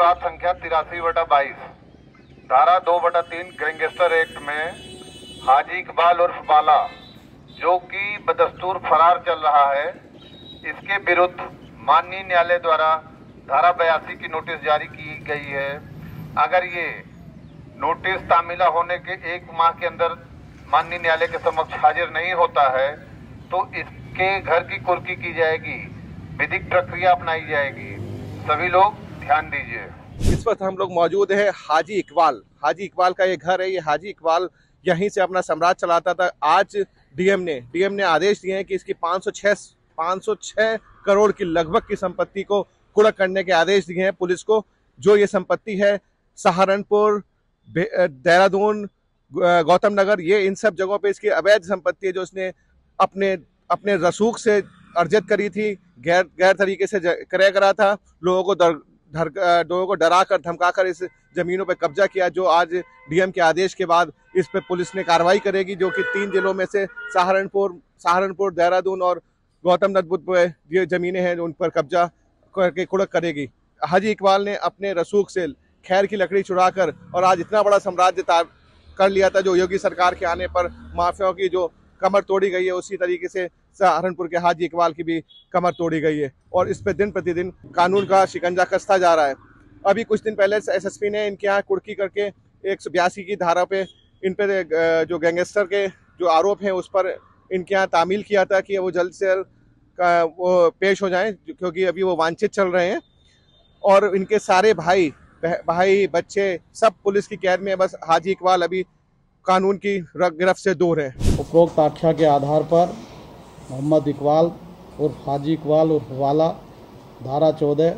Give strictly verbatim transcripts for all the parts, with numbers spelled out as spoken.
अपराध संख्या तिरासी बटा बाईस धारा दो बटा तीन गैंगस्टर एक्ट में हाजी इकबाल उर्फ बाला, जो कि बदस्तूर फरार चल रहा है, इसके विरुद्ध माननीय न्यायालय द्वारा धारा बयासी की नोटिस जारी की गई है। अगर ये नोटिस तामीला होने के एक माह के अंदर माननीय न्यायालय के समक्ष हाजिर नहीं होता है तो इसके घर की कुर्की की जाएगी, विधिक प्रक्रिया अपनाई जाएगी। सभी लोग ध्यान दीजिए। इस वक्त हम लोग मौजूद हैं हाजी इकबाल हाजी इकबाल का ये घर है। ये हाजी इकबाल यहीं से अपना साम्राज्य चलाता था। आज डीएम ने डीएम ने आदेश दिए हैं कि इसकी पाँच सौ छह करोड़ की लगभग की संपत्ति को कुर्क करने के आदेश दिए हैं पुलिस को। जो ये संपत्ति है सहारनपुर, देहरादून, गौतम नगर, ये इन सब जगहों पे इसकी अवैध संपत्ति है जो इसने अपने अपने रसूख से अर्जित करी थी, गैर गैर तरीके से क्रय करा था। लोगों को डर धर लोगों को डरा कर धमका कर इस जमीनों पे कब्जा किया, जो आज डीएम के आदेश के बाद इस पे पुलिस ने कार्रवाई करेगी, जो कि तीन जिलों में से सहारनपुर सहारनपुर देहरादून और गौतम नगर पे ये जमीनें हैं उन पर कब्जा करके कुर्क करेगी। हाजी इकबाल ने अपने रसूख से खैर की लकड़ी चुराकर और आज इतना बड़ा साम्राज्य कर लिया था, जो योगी सरकार के आने पर माफियाओं की जो कमर तोड़ी गई है, उसी तरीके से सहारनपुर के हाजी इकबाल की भी कमर तोड़ी गई है और इस पे दिन प्रतिदिन कानून का शिकंजा कसता जा रहा है। अभी कुछ दिन पहले एसएसपी ने इनके यहाँ कुर्की करके एक सौ बयासी की धारा पे इन पे जो गैंगस्टर के जो आरोप हैं उस पर इनके यहाँ तामील किया था कि वो जल्द से जल्द का वो पेश हो जाएं, क्योंकि अभी वो वांछित चल रहे हैं और इनके सारे भाई भाई बच्चे सब पुलिस की कैद में है। बस हाजी इकबाल अभी कानून की गिरफ्त से दूर है। उपरोक्त आख्या के आधार पर मोहम्मद इकबाल उर्फ हाजी इकबाल उर्फ वाला धारा चौदह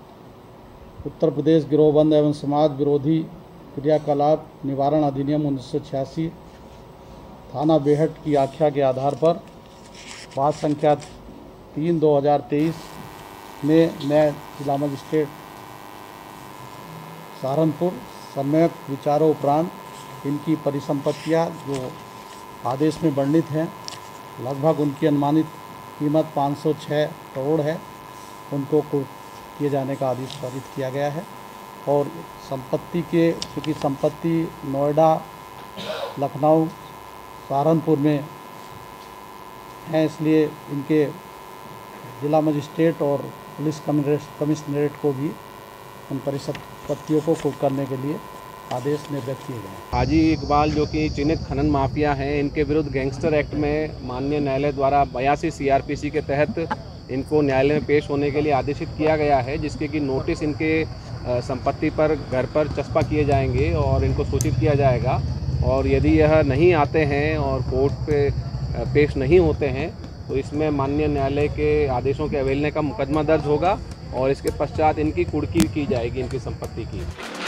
उत्तर प्रदेश गिरोहबंद एवं समाज विरोधी क्रियाकलाप निवारण अधिनियम उन्नीस सौ छियासी थाना बेहट की आख्या के आधार पर बात संख्या तीन दो हज़ार तेईस में नए जिला मजिस्ट्रेट सहारनपुर सम्यक विचारों उपरांत इनकी परिसंपत्तियां जो आदेश में वर्णित हैं, लगभग उनकी अनुमानित कीमत पाँच सौ छह करोड़ है, उनको कुर्क किए जाने का आदेश पारित किया गया है। और संपत्ति के क्योंकि संपत्ति नोएडा, लखनऊ, सहारनपुर में हैं, इसलिए इनके जिला मजिस्ट्रेट और पुलिस कमिश्नरेट को भी उन परिसंपत्तियों को कुर्क करने के लिए आदेश निर्गत किए गए। हाजी इकबाल जो कि चिन्हित खनन माफिया हैं, इनके विरुद्ध गैंगस्टर एक्ट में माननीय न्यायालय द्वारा बयासी सीआरपीसी के तहत इनको न्यायालय में पेश होने के लिए आदेशित किया गया है, जिसके कि नोटिस इनके संपत्ति पर घर पर चस्पा किए जाएंगे और इनको सूचित किया जाएगा। और यदि यह नहीं आते हैं और कोर्ट पे पेश नहीं होते हैं तो इसमें माननीय न्यायालय के आदेशों के अवहेलने का मुकदमा दर्ज होगा और इसके पश्चात इनकी कुर्की की जाएगी, इनकी संपत्ति की।